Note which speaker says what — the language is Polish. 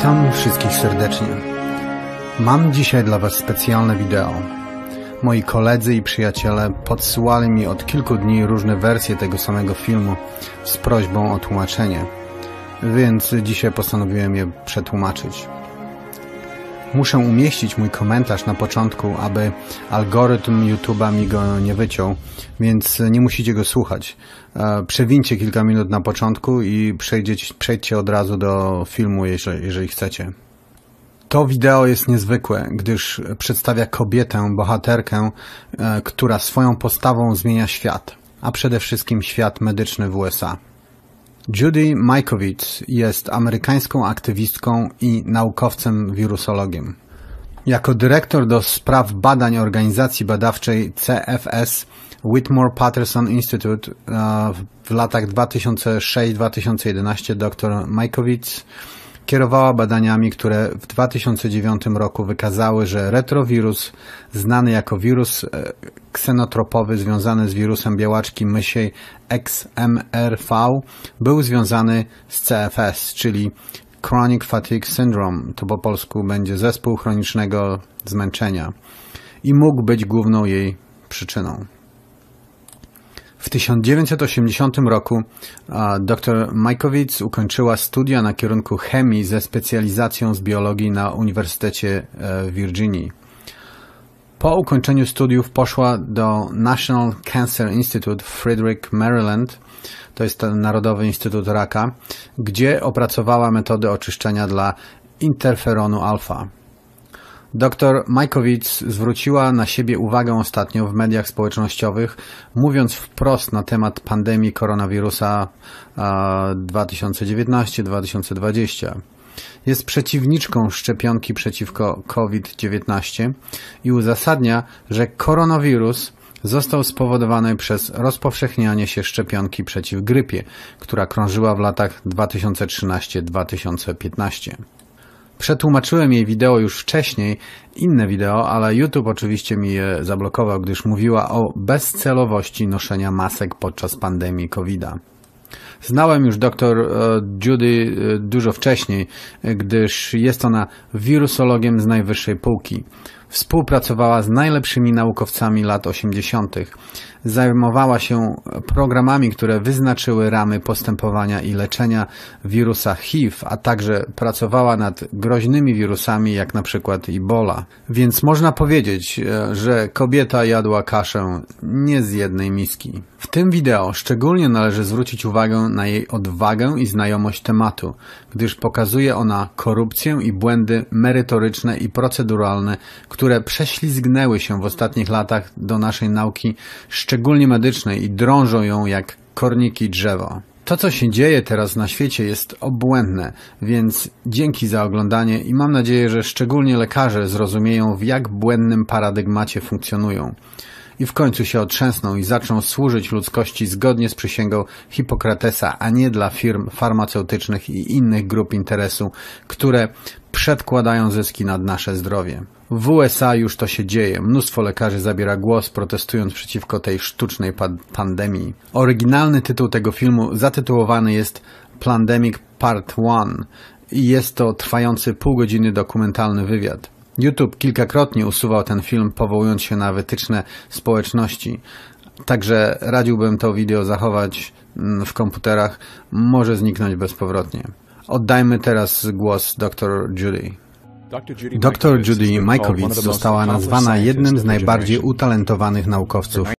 Speaker 1: Witam wszystkich serdecznie. Mam dzisiaj dla Was specjalne wideo. Moi koledzy i przyjaciele podsyłali mi od kilku dni różne wersje tego samego filmu z prośbą o tłumaczenie, więc dzisiaj postanowiłem je przetłumaczyć. Muszę umieścić mój komentarz na początku, aby algorytm YouTube'a mi go nie wyciął, więc nie musicie go słuchać. Przewincie kilka minut na początku i przejdźcie od razu do filmu, jeżeli chcecie. To wideo jest niezwykłe, gdyż przedstawia kobietę, bohaterkę, która swoją postawą zmienia świat, a przede wszystkim świat medyczny w USA. Judy Mikovits jest amerykańską aktywistką i naukowcem wirusologiem. Jako dyrektor do spraw badań organizacji badawczej CFS Whitmore Patterson Institute w latach 2006-2011 dr Mikovits kierowała badaniami, które w 2009 roku wykazały, że retrowirus, znany jako wirus ksenotropowy związany z wirusem białaczki mysiej XMRV, był związany z CFS, czyli Chronic Fatigue Syndrome, to po polsku będzie zespół chronicznego zmęczenia, i mógł być główną jej przyczyną. W 1980 roku dr Mikovits ukończyła studia na kierunku chemii ze specjalizacją z biologii na Uniwersytecie w Virginii. Po ukończeniu studiów poszła do National Cancer Institute w Frederick, Maryland, to jest ten Narodowy Instytut Raka, gdzie opracowała metody oczyszczenia dla interferonu alfa. Dr Mikovits zwróciła na siebie uwagę ostatnio w mediach społecznościowych, mówiąc wprost na temat pandemii koronawirusa 2019-2020. Jest przeciwniczką szczepionki przeciwko COVID-19 i uzasadnia, że koronawirus został spowodowany przez rozpowszechnianie się szczepionki przeciw grypie, która krążyła w latach 2013-2015. Przetłumaczyłem jej wideo już wcześniej, inne wideo, ale YouTube oczywiście mi je zablokował, gdyż mówiła o bezcelowości noszenia masek podczas pandemii COVID-a. Znałem już dr Judy dużo wcześniej, gdyż jest ona wirusologiem z najwyższej półki. Współpracowała z najlepszymi naukowcami lat 80. Zajmowała się programami, które wyznaczyły ramy postępowania i leczenia wirusa HIV, a także pracowała nad groźnymi wirusami, jak na przykład Ebola. Więc można powiedzieć, że kobieta jadła kaszę nie z jednej miski. W tym wideo szczególnie należy zwrócić uwagę na jej odwagę i znajomość tematu, gdyż pokazuje ona korupcję i błędy merytoryczne i proceduralne, które prześlizgnęły się w ostatnich latach do naszej nauki, szczególnie medycznej, i drążą ją jak korniki drzewa. To, co się dzieje teraz na świecie, jest obłędne, więc dzięki za oglądanie i mam nadzieję, że szczególnie lekarze zrozumieją, w jak błędnym paradygmacie funkcjonują. I w końcu się otrzęsną i zaczną służyć ludzkości zgodnie z przysięgą Hipokratesa, a nie dla firm farmaceutycznych i innych grup interesu, które przedkładają zyski nad nasze zdrowie. W USA już to się dzieje. Mnóstwo lekarzy zabiera głos, protestując przeciwko tej sztucznej pandemii. Oryginalny tytuł tego filmu zatytułowany jest Plandemic Part 1 i jest to trwający pół godziny dokumentalny wywiad. YouTube kilkakrotnie usuwał ten film, powołując się na wytyczne społeczności. Także radziłbym to wideo zachować w komputerach, może zniknąć bezpowrotnie. Oddajmy teraz głos dr Judy. Dr Judy Mikovits została nazwana jednym z najbardziej utalentowanych naukowców